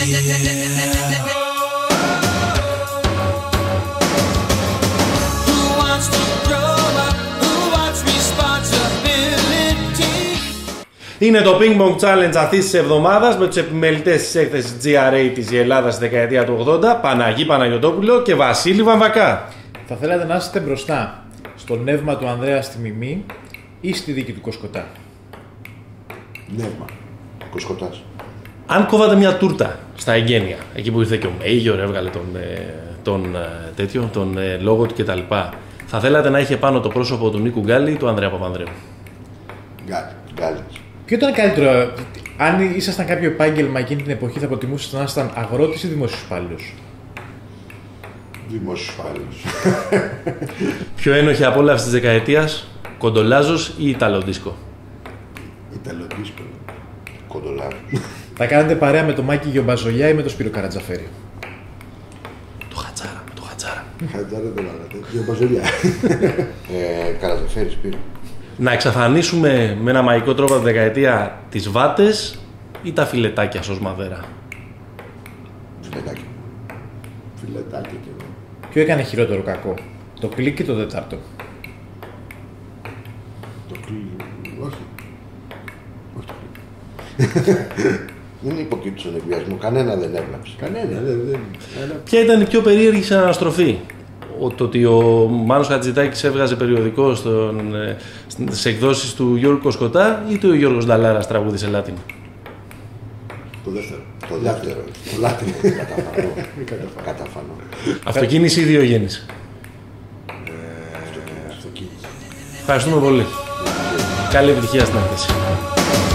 Είναι το Ping Pong Challenge αυτής της εβδομάδας με τους επιμελητές της έκθεσης GRA της η Ελλάδα στη δεκαετία του 80, Παναγί Παναγιωτόπουλο και Βασίλη Βαμβακά. Θα θέλατε να είστε μπροστά στο νεύμα του Ανδρέα στη Μιμή ή στη δίκη του Κοσκοτά? Νεύμα. Κοσκοτάς. Αν κόβατε μια τούρτα στα εγγένεια, εκεί που ήρθε και ο Μέγιορ, έβγαλε τον λόγο του κτλ., θα θέλατε να είχε πάνω το πρόσωπο του Νίκου Γκάλη ή του Ανδρέα Παπανδρέου? Γκάλη. Ποιο ήταν καλύτερο, αν ήσασταν κάποιο επάγγελμα εκείνη την εποχή, θα προτιμούσατε να ήσασταν αγρότης ή δημόσιος υπάλληλος? Δημόσιος υπάλληλος. Πιο ένοχη απόλαυση της δεκαετίας, κοντολάζος ή Ιταλοντίσκο? Ιταλοντίσκο. Κοντολάζος. Θα κάνετε παρέα με τον Μάκη Γιομπαζολιά ή με τον Σπύρο Καρατζαφέρη? Το Χατζάρα, με το Χατζάρα. Χατζάρα δεν βάλατε. Γιομπαζολιά. Καρατζαφέρη, Σπύρο. Να εξαφανίσουμε με ένα μαγικό τρόπο από τη δεκαετία τις βάτες ή τα φιλετάκια ως Μαδέρα? Φιλετάκια. Φιλετάκια και εγώ. Ποιο έκανε χειρότερο κακό, το κλικ ή το τετάρτο? Το κλικ. Όχι. Όχι το κλικ. Δεν υποκείπτει στον εκβιασμό. Κανένα δεν έβλαψε. Κανένα. Ποια ήταν η πιο περίεργη συναναστροφή? Το ότι ο Μάνος Χατζητάκης έβγαζε περιοδικό στις εκδόσεις του Γιώργου Κοσκοτά ή το Γιώργος Νταλάρας τραγούδι σε Λάτινο? Το δεύτερο. Το δεύτερο. Το Λάτινο. Καταφανώ. Αυτοκίνηση ή διογέννηση? Αυτοκίνηση. Ευχαριστούμε πολύ. Καλή επιτυχία στην έκθεση.